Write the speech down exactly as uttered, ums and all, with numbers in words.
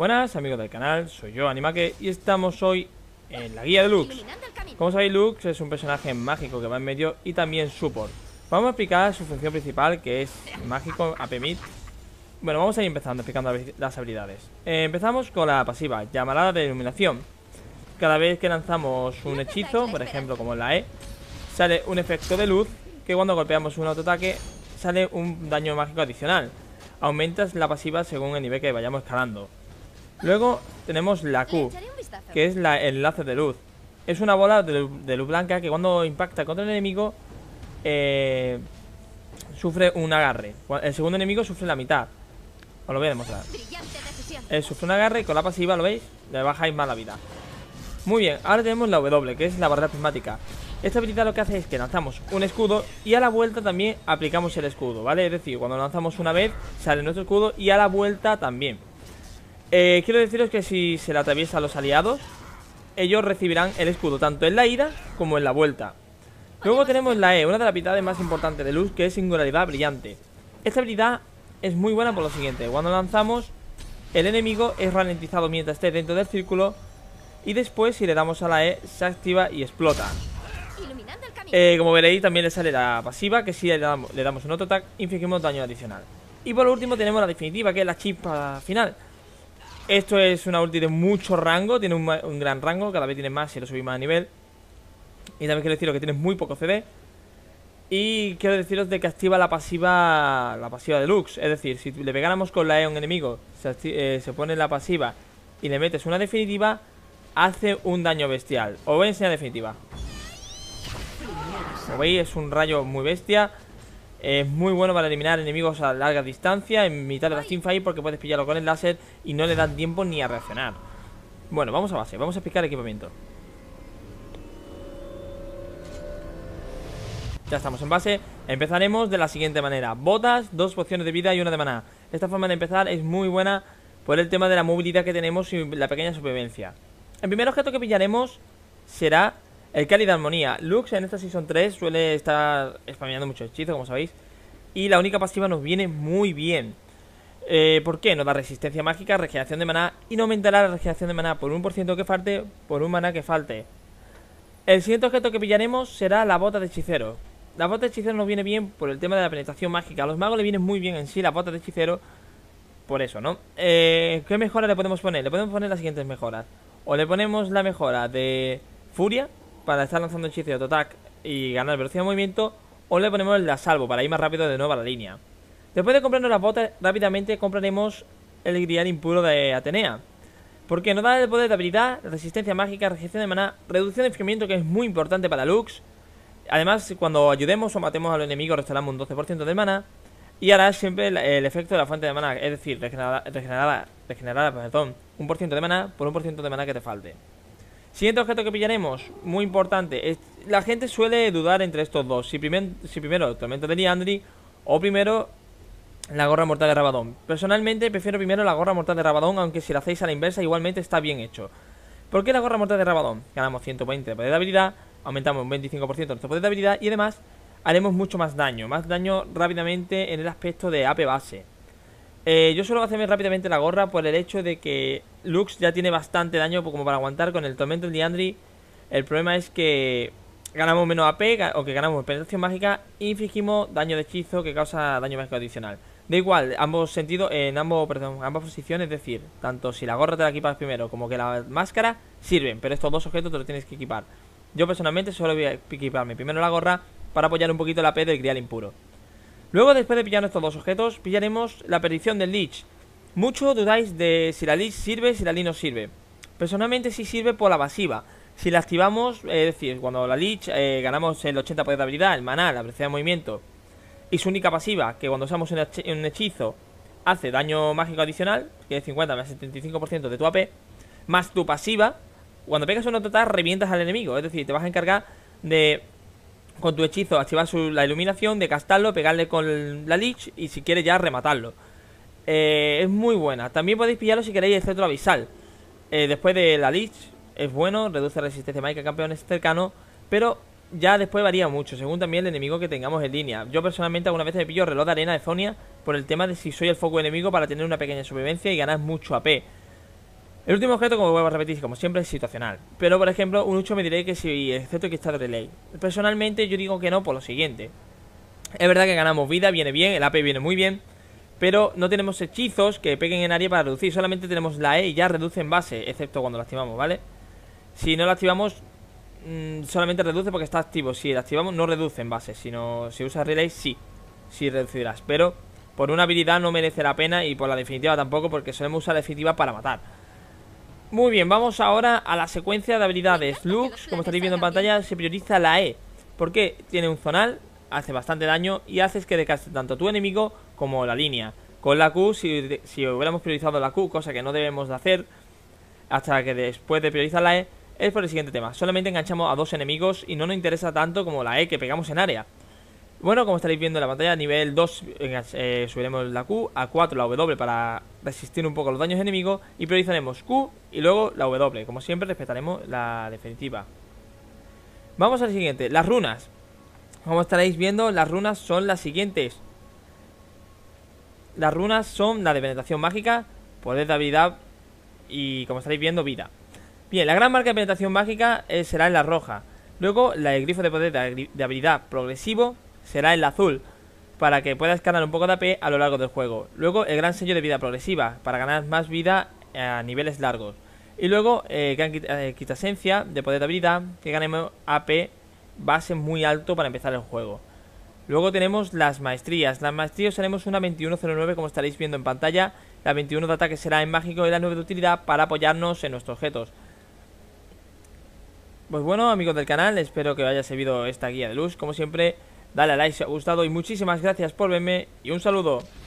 Buenas amigos del canal, soy yo, Animake, y estamos hoy en la guía de Lux. Como sabéis, Lux es un personaje mágico que va en medio y también support. Vamos a explicar su función principal, que es mágico, A P Mid. Bueno, vamos a ir empezando, explicando las habilidades. eh, Empezamos con la pasiva, llamarada de iluminación. Cada vez que lanzamos un hechizo, por ejemplo como en la E, sale un efecto de luz que cuando golpeamos un autoataque sale un daño mágico adicional. Aumentas la pasiva según el nivel que vayamos escalando. Luego tenemos la Q, que es la, el enlace de luz. Es una bola de, de luz blanca que cuando impacta contra el enemigo eh, sufre un agarre. El segundo enemigo sufre la mitad. Os lo voy a demostrar. eh, Sufre un agarre y con la pasiva, ¿lo veis? Le bajáis más la vida. Muy bien, ahora tenemos la W, que es la barrera prismática. Esta habilidad lo que hace es que lanzamos un escudo y a la vuelta también aplicamos el escudo, ¿vale? Es decir, cuando lanzamos una vez sale nuestro escudo y a la vuelta también. Eh, quiero deciros que si se le atraviesa a los aliados, ellos recibirán el escudo tanto en la ida como en la vuelta. Luego tenemos la E, una de las habilidades más importantes de Lux, que es singularidad brillante. Esta habilidad es muy buena por lo siguiente: cuando lanzamos, el enemigo es ralentizado mientras esté dentro del círculo, y después si le damos a la E se activa y explota. eh, Como veréis también le sale la pasiva, que si le damos, le damos un auto-attack infligimos daño adicional. Y por último tenemos la definitiva, que es la chispa final. Esto es una ulti de mucho rango, tiene un, un gran rango, cada vez tiene más si lo subimos a nivel. Y también quiero deciros que tiene muy poco C D. Y quiero deciros de que activa la pasiva La pasiva de Lux. Es decir, si le pegáramos con la E a un enemigo, se, eh, se pone la pasiva y le metes una definitiva, hace un daño bestial. Os voy a enseñar definitiva. Como veis, es un rayo muy bestia. Es muy bueno para eliminar enemigos a larga distancia en mitad de la teamfight, porque puedes pillarlo con el láser y no le dan tiempo ni a reaccionar. Bueno, vamos a base, vamos a explicar equipamiento. Ya estamos en base. Empezaremos de la siguiente manera: botas, dos pociones de vida y una de maná. Esta forma de empezar es muy buena por el tema de la movilidad que tenemos y la pequeña supervivencia. El primer objeto que pillaremos será el Cáliz de Armonía. Lux en esta Season tres suele estar spameando mucho hechizo, como sabéis, y la única pasiva nos viene muy bien. eh, ¿Por qué? Nos da resistencia mágica, regeneración de maná, y no aumentará la regeneración de maná por un por ciento que falte, por un maná que falte. El siguiente objeto que pillaremos será la bota de hechicero. La bota de hechicero nos viene bien por el tema de la penetración mágica. A los magos le vienen muy bien en sí la bota de hechicero, por eso, ¿no? Eh, ¿Qué mejora le podemos poner? Le podemos poner las siguientes mejoras. O le ponemos la mejora de furia para estar lanzando hechizo de auto-attack y ganar velocidad de movimiento, o le ponemos la salvo para ir más rápido de nuevo a la línea. Después de comprarnos las botas, rápidamente compraremos el grial impuro de Atenea, porque nos da el poder de habilidad, resistencia mágica, regeneración de maná, reducción de enfriamiento, que es muy importante para Lux. Además, cuando ayudemos o matemos al enemigo, restauramos un doce por ciento de maná, y hará siempre el, el efecto de la fuente de maná, es decir, regenerará, regenerará, regenerará perdón, un por ciento de maná por un por ciento de maná que te falte. Siguiente objeto que pillaremos, muy importante. Es, la gente suele dudar entre estos dos: si, primer, si primero el tormento de Liandry o primero la gorra mortal de Rabadón. Personalmente prefiero primero la gorra mortal de Rabadón, aunque si la hacéis a la inversa igualmente está bien hecho. ¿Por qué la gorra mortal de Rabadón? Ganamos ciento veinte de poder de habilidad, aumentamos un veinticinco por ciento nuestro poder de habilidad y además haremos mucho más daño, más daño rápidamente en el aspecto de A P base. Eh, yo suelo hacerme rápidamente la gorra por el hecho de que Lux ya tiene bastante daño como para aguantar con el tormento de Liandry. El problema es que ganamos menos A P, o que ganamos penetración mágica, y infligimos daño de hechizo que causa daño mágico adicional. Da igual, ambos sentidos, en ambos, perdón, ambas posiciones, es decir, tanto si la gorra te la equipas primero como que la máscara sirven, pero estos dos objetos te los tienes que equipar. Yo personalmente solo voy a equiparme primero la gorra para apoyar un poquito la A P del grial impuro. Luego, después de pillar estos dos objetos, pillaremos la perdición del Lich. Mucho dudáis de si la Lich sirve, si la Lich no sirve. Personalmente sí sirve por la pasiva. Si la activamos, es decir, cuando la Lich eh, ganamos el ochenta por ciento de habilidad, el maná, la velocidad de movimiento, y su única pasiva, que cuando usamos un hechizo hace daño mágico adicional, que es cincuenta más setenta y cinco por ciento de tu A P, más tu pasiva, cuando pegas un auto-attack revientas al enemigo. Es decir, te vas a encargar de, con tu hechizo, activar su, la iluminación, de castarlo, pegarle con la Lich y si quieres ya rematarlo. eh, Es muy buena. También podéis pillarlo si queréis el cetro abisal. eh, Después de la Lich es bueno, reduce resistencia mágica a campeones cercanos, pero ya después varía mucho, según también el enemigo que tengamos en línea. Yo personalmente alguna vez me pillo reloj de arena de Zonia por el tema de si soy el foco enemigo, para tener una pequeña supervivencia y ganar mucho A P. El último objeto, como vuelvo a repetir, como siempre, es situacional. Pero, por ejemplo, un mucho me diré que si excepto que está de relay. Personalmente, yo digo que no por lo siguiente. Es verdad que ganamos vida, viene bien, el A P viene muy bien, pero no tenemos hechizos que peguen en área para reducir. Solamente tenemos la E y ya reduce en base, excepto cuando la activamos, ¿vale? Si no la activamos, mmm, solamente reduce porque está activo. Si la activamos, no reduce en base, sino si usas relay, sí, sí reducirás. Pero por una habilidad no merece la pena y por la definitiva tampoco, porque solemos usar la definitiva para matar. Muy bien, vamos ahora a la secuencia de habilidades. Lux, como estaréis viendo en pantalla, se prioriza la E, porque tiene un zonal, hace bastante daño y haces que decaste tanto tu enemigo como la línea. Con la Q, si, si hubiéramos priorizado la Q, cosa que no debemos de hacer hasta que después de priorizar la E, es por el siguiente tema. Solamente enganchamos a dos enemigos y no nos interesa tanto como la E que pegamos en área. Bueno, como estaréis viendo en la pantalla, a nivel dos eh, subiremos la Q, a cuatro la W para resistir un poco los daños enemigos y priorizaremos Q y luego la W. Como siempre, respetaremos la definitiva. Vamos al siguiente, las runas. Como estaréis viendo, las runas son las siguientes. Las runas son la de penetración mágica, poder de habilidad y, como estaréis viendo, vida. Bien, la gran marca de penetración mágica eh, será en la roja. Luego, la del grifo de poder de, de habilidad progresivo será en la azul, para que puedas ganar un poco de A P a lo largo del juego. Luego el gran sello de vida progresiva, para ganar más vida a niveles largos. Y luego eh, gran eh, quitasencia de poder de habilidad, que ganemos A P base muy alto para empezar el juego. Luego tenemos las maestrías. Las maestrías haremos una veintiuno cero nueve, como estaréis viendo en pantalla. La veintiuno de ataque será en mágico y la nueve de utilidad para apoyarnos en nuestros objetos. Pues bueno, amigos del canal, espero que os haya servido esta guía de luz. Como siempre, dale a like si os ha gustado y muchísimas gracias por verme y un saludo.